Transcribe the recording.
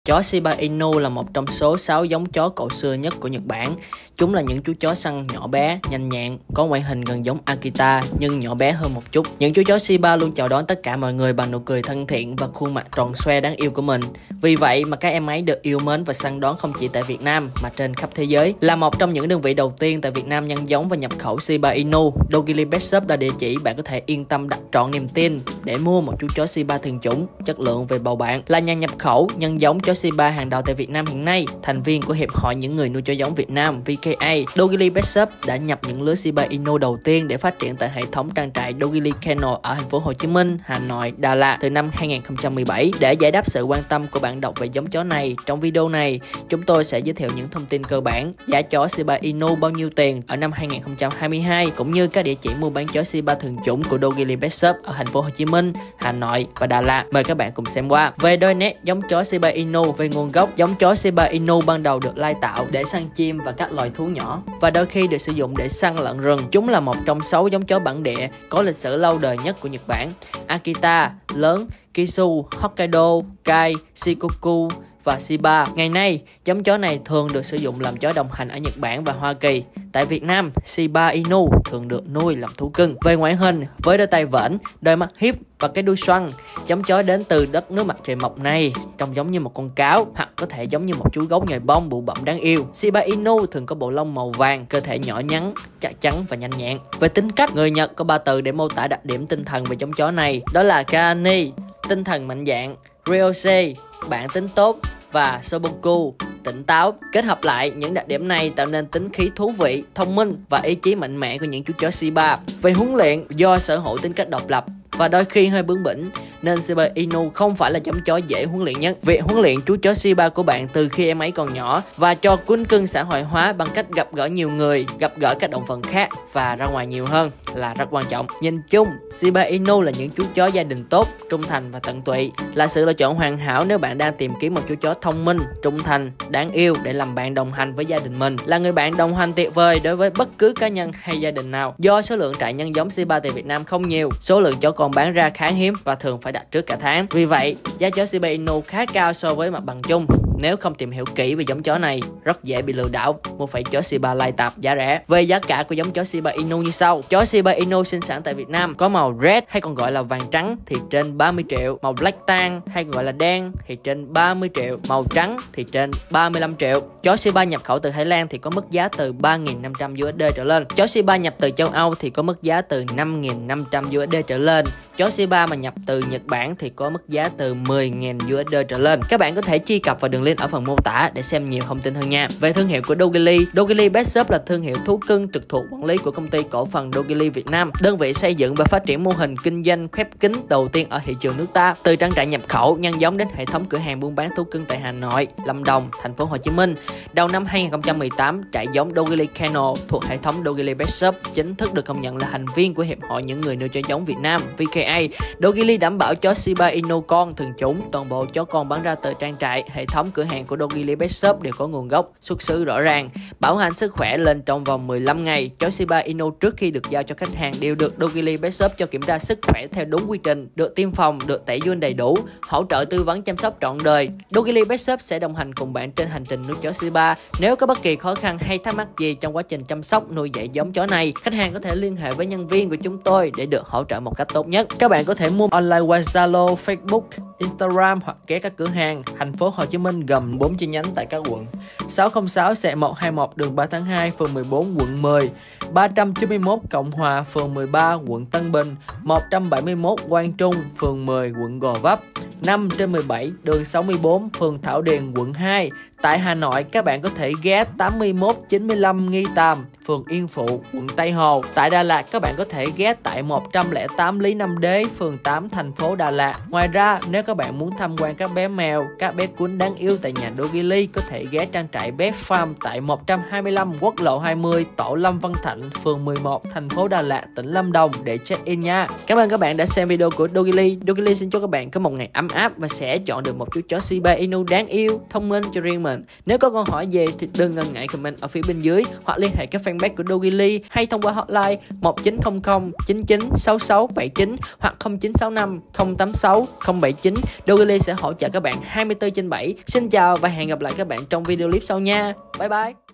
Chó Shiba Inu là một trong số 6 giống chó cổ xưa nhất của Nhật Bản. Chúng là những chú chó săn nhỏ bé, nhanh nhẹn, có ngoại hình gần giống Akita nhưng nhỏ bé hơn một chút. Những chú chó Shiba luôn chào đón tất cả mọi người bằng nụ cười thân thiện và khuôn mặt tròn xoe đáng yêu của mình. Vì vậy mà các em ấy được yêu mến và săn đón không chỉ tại Việt Nam mà trên khắp thế giới. Là một trong những đơn vị đầu tiên tại Việt Nam nhân giống và nhập khẩu Shiba Inu, Dogili Pet Shop là địa chỉ bạn có thể yên tâm đặt trọn niềm tin để mua một chú chó Shiba thuần chủng, chất lượng về bầu bạn. Là nhà nhập khẩu, nhân giống chó Shiba hàng đầu tại Việt Nam hiện nay, thành viên của Hiệp hội những người nuôi chó giống Việt Nam VKA, Dogili Pet Shop đã nhập những lứa Shiba Inu đầu tiên để phát triển tại hệ thống trang trại Dogili Kennel ở thành phố Hồ Chí Minh, Hà Nội, Đà Lạt từ năm 2017. Để giải đáp sự quan tâm của bạn đọc về giống chó này, trong video này chúng tôi sẽ giới thiệu những thông tin cơ bản, giá chó Shiba Inu bao nhiêu tiền ở năm 2022 cũng như các địa chỉ mua bán chó Shiba thuần chủng của Dogili Pet Shop ở thành phố Hồ Chí Minh, Hà Nội và Đà Lạt. Mời các bạn cùng xem qua. Về đôi nét giống chó Shiba Inu, về nguồn gốc, giống chó Shiba Inu ban đầu được lai tạo để săn chim và các loài thú nhỏ và đôi khi được sử dụng để săn lợn rừng. Chúng là một trong 6 giống chó bản địa có lịch sử lâu đời nhất của Nhật Bản. Akita, lớn, Kisu, Hokkaido, Kai, Shikoku và Shiba. Ngày nay, giống chó này thường được sử dụng làm chó đồng hành ở Nhật Bản và Hoa Kỳ. Tại Việt Nam, Shiba Inu thường được nuôi làm thú cưng. Về ngoại hình, với đôi tai vểnh, đôi mắt hiếp và cái đuôi xoăn, giống chó đến từ đất nước mặt trời mọc này trông giống như một con cáo hoặc có thể giống như một chú gấu nhồi bông bụ bặm đáng yêu. Shiba Inu thường có bộ lông màu vàng, cơ thể nhỏ nhắn, chắc chắn và nhanh nhẹn. Về tính cách, người Nhật có 3 từ để mô tả đặc điểm tinh thần về giống chó này, đó là Kaani, tinh thần mạnh dạn, Ryose, bản tính tốt và Soboku, tỉnh táo. Kết hợp lại, những đặc điểm này tạo nên tính khí thú vị, thông minh và ý chí mạnh mẽ của những chú chó Shiba. Về huấn luyện, do sở hữu tính cách độc lập và đôi khi hơi bướng bỉnh nên Shiba Inu không phải là giống chó dễ huấn luyện nhất. Việc huấn luyện chú chó Shiba của bạn từ khi em ấy còn nhỏ và cho cuốn cưng xã hội hóa bằng cách gặp gỡ nhiều người, gặp gỡ các động vật khác và ra ngoài nhiều hơn là rất quan trọng. Nhìn chung, Shiba Inu là những chú chó gia đình tốt, trung thành và tận tụy, là sự lựa chọn hoàn hảo nếu bạn đang tìm kiếm một chú chó thông minh, trung thành, đáng yêu để làm bạn đồng hành với gia đình mình, là người bạn đồng hành tuyệt vời đối với bất cứ cá nhân hay gia đình nào. Do số lượng trại nhân giống Shiba tại Việt Nam không nhiều, số lượng chó con bán ra khá hiếm và thường phải đặt trước cả tháng. Vì vậy, giá chó Shiba Inu khá cao so với mặt bằng chung. Nếu không tìm hiểu kỹ về giống chó này, rất dễ bị lừa đảo mua phải chó Shiba lai tạp giá rẻ. Về giá cả của giống chó Shiba Inu như sau. Chó Shiba Inu sinh sản tại Việt Nam có màu red hay còn gọi là vàng trắng thì trên 30 triệu, màu black tan hay còn gọi là đen thì trên 30 triệu, màu trắng thì trên 35 triệu. Chó Shiba nhập khẩu từ Thái Lan thì có mức giá từ 3.500 USD trở lên. Chó Shiba nhập từ châu Âu thì có mức giá từ 5.500 USD trở lên. Chó Shiba mà nhập từ Nhật Bản thì có mức giá từ 10.000 USD trở lên. Các bạn có thể truy cập vào đường link ở phần mô tả để xem nhiều thông tin hơn nha. Về thương hiệu của Dogili, Dogili Pet Shop là thương hiệu thú cưng trực thuộc quản lý của công ty cổ phần Dogili Việt Nam, đơn vị xây dựng và phát triển mô hình kinh doanh khép kín đầu tiên ở thị trường nước ta. Từ trang trại nhập khẩu, nhân giống đến hệ thống cửa hàng buôn bán thú cưng tại Hà Nội, Lâm Đồng, thành phố Hồ Chí Minh. Đầu năm 2018, trại giống Dogili Kennel thuộc hệ thống Dogili Pet Shop chính thức được công nhận là thành viên của Hiệp hội những người nuôi chó giống Việt Nam VKA. Dogili đảm bảo chó Shiba Inu con thuần chủng, toàn bộ chó con bán ra từ trang trại, hệ thống cửa hàng của Dogili Pet Shop đều có nguồn gốc, xuất xứ rõ ràng, bảo hành sức khỏe lên trong vòng 15 ngày. Chó Shiba Inu trước khi được giao cho khách hàng đều được Dogili Pet Shop cho kiểm tra sức khỏe theo đúng quy trình, được tiêm phòng, được tẩy giun đầy đủ, hỗ trợ tư vấn chăm sóc trọn đời. Dogili Pet Shop sẽ đồng hành cùng bạn trên hành trình nuôi chó Shiba. Nếu có bất kỳ khó khăn hay thắc mắc gì trong quá trình chăm sóc nuôi dạy giống chó này, khách hàng có thể liên hệ với nhân viên của chúng tôi để được hỗ trợ một cách tốt nhất. Các bạn có thể mua online qua Zalo, Facebook, Instagram hoặc ghé các cửa hàng thành phố Hồ Chí Minh gồm 4 chi nhánh tại các quận 606 121 đường 3 tháng 2 phường 14 quận 10, 391 Cộng Hòa phường 13 quận Tân Bình, 171 Quang Trung phường 10 quận Gò Vấp, 5/17 đường 64 phường Thảo Điền quận 2. Tại Hà Nội, các bạn có thể ghé 8195 Nghi Tàm, phường Yên Phụ, quận Tây Hồ. Tại Đà Lạt, các bạn có thể ghé tại 108 Lý Nam Đế, phường 8, thành phố Đà Lạt. Ngoài ra, nếu các bạn muốn tham quan các bé mèo, các bé cún đáng yêu tại nhà Dogili, có thể ghé trang trại Pet Farm tại 125 Quốc lộ 20, tổ Lâm Văn Thạnh, phường 11, thành phố Đà Lạt, tỉnh Lâm Đồng để check-in nha. Cảm ơn các bạn đã xem video của Dogili. Dogili xin chúc các bạn có một ngày ấm áp và sẽ chọn được một chú chó Shiba Inu đáng yêu, thông minh cho riêng mình. Nếu có câu hỏi gì thì đừng ngần ngại comment ở phía bên dưới hoặc liên hệ các fanpage của Dogili hay thông qua hotline 1900 99 6679 hoặc 0965 086 079. Dogily sẽ hỗ trợ các bạn 24/7. Xin chào và hẹn gặp lại các bạn trong video clip sau nha. Bye bye.